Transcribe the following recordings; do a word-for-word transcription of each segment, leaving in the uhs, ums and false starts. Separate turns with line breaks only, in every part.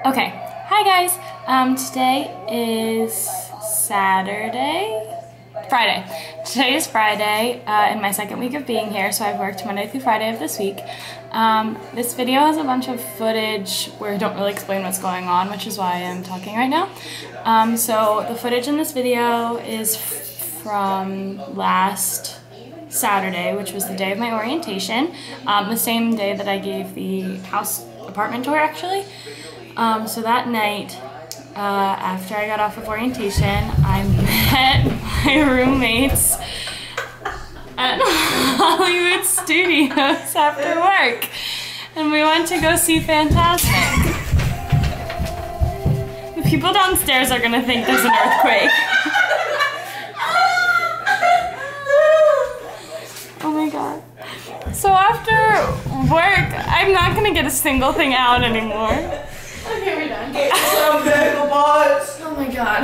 Okay, hi guys. Um, today is Saturday? Friday. Today is Friday uh, in my second week of being here, so I've worked Monday through Friday of this week. Um, this video has a bunch of footage where I don't really explain what's going on, which is why I'm talking right now. Um, so the footage in this video is from last Saturday, which was the day of my orientation, um, the same day that I gave the house apartment tour actually. Um, so that night, uh, after I got off of orientation, I met my roommates at Hollywood Studios after work, and we went to go see Fantasmic. The people downstairs are gonna think there's an earthquake. Oh my god. So after work, I'm not gonna get a single thing out anymore. Okay, we're done. Oh my god.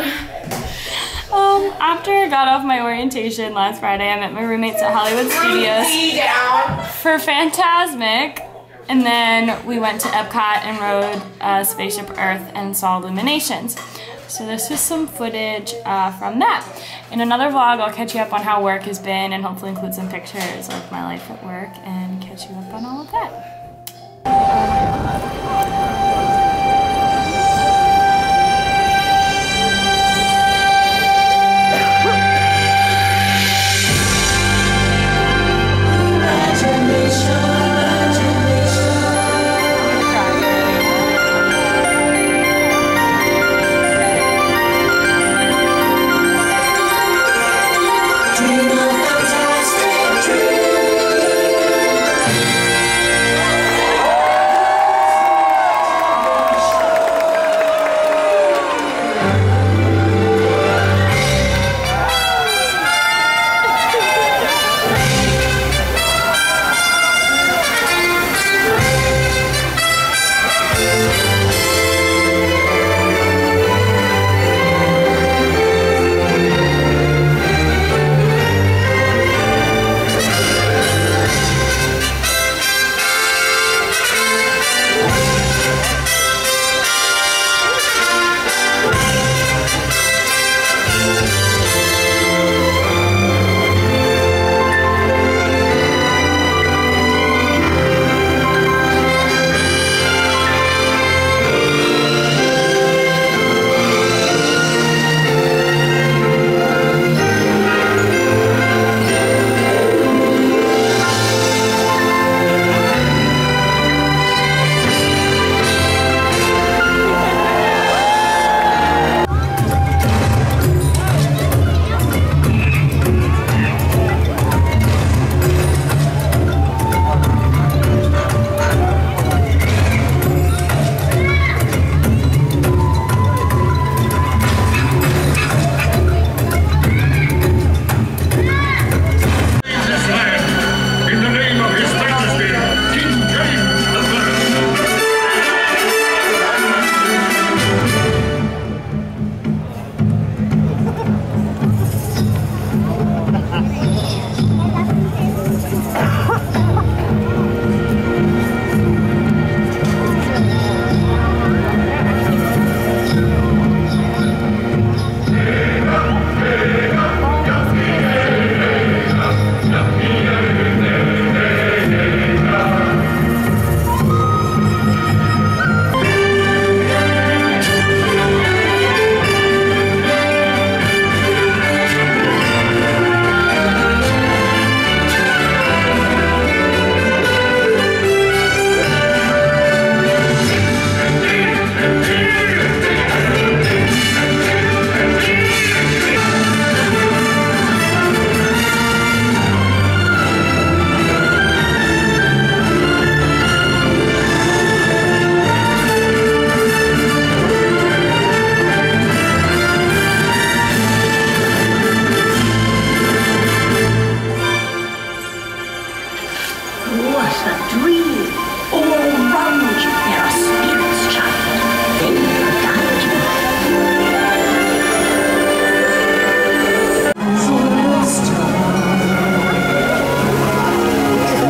Um, after I got off my orientation last Friday, I met my roommates at Hollywood Studios for Fantasmic, and then we went to Epcot and rode uh, Spaceship Earth and saw Illuminations. So this is some footage uh, from that. In another vlog, I'll catch you up on how work has been and hopefully include some pictures of my life at work and catch you up on all of that.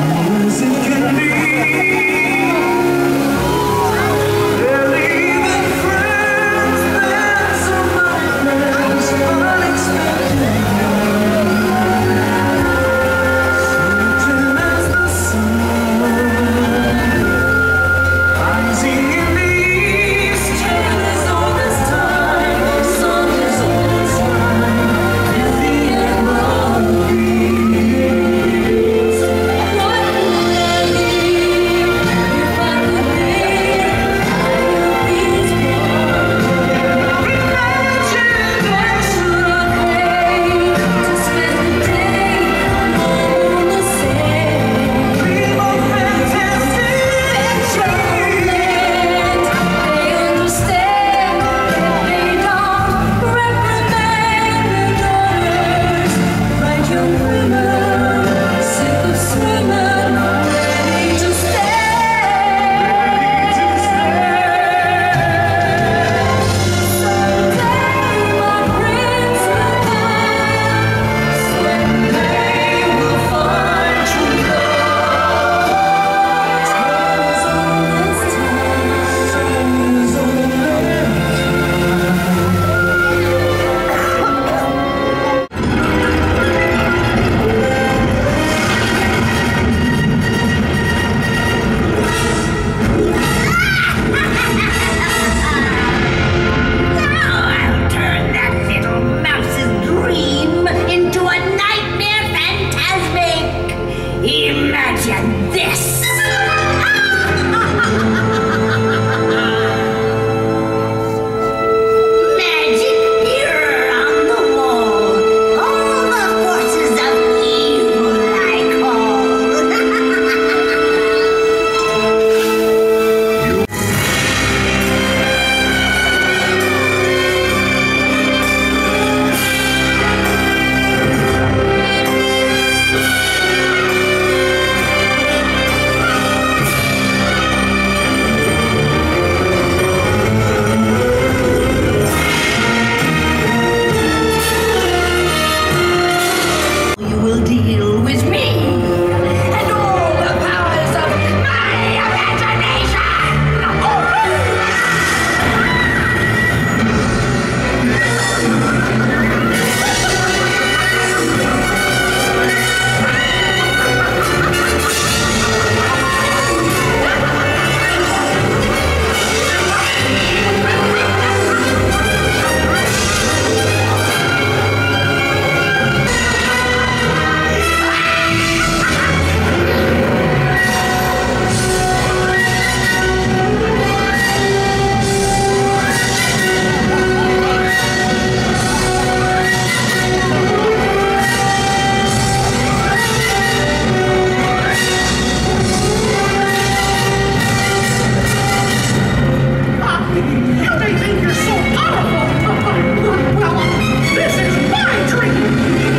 Believe Imagine this! Magic mirror on the wall. All the forces of evil I call. You will deal with me and all the powers of my imagination! You may think you're so powerful! Well, this is my dream!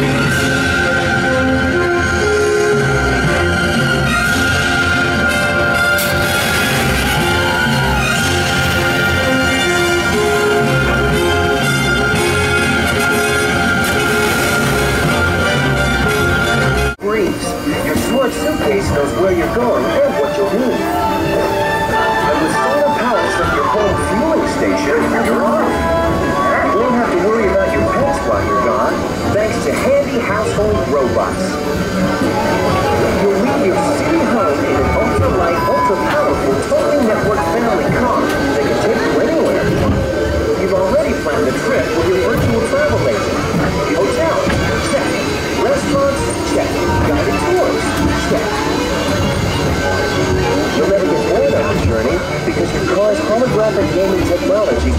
Briefs. Your smart suitcase knows where you're going and what you'll need. And with solar power from your home fueling station, you're off. You won't have to worry about your pets while you're gone, thanks to handy household robots. You'll leave your city home in an ultra-light, ultra-powerful, totally networked family car that can take you anywhere. You've already planned the trip with your virtual travel agent. Hotel, check. Restaurants, check. Guided tours, check. You'll never get bored on the journey because your car's holographic gaming technology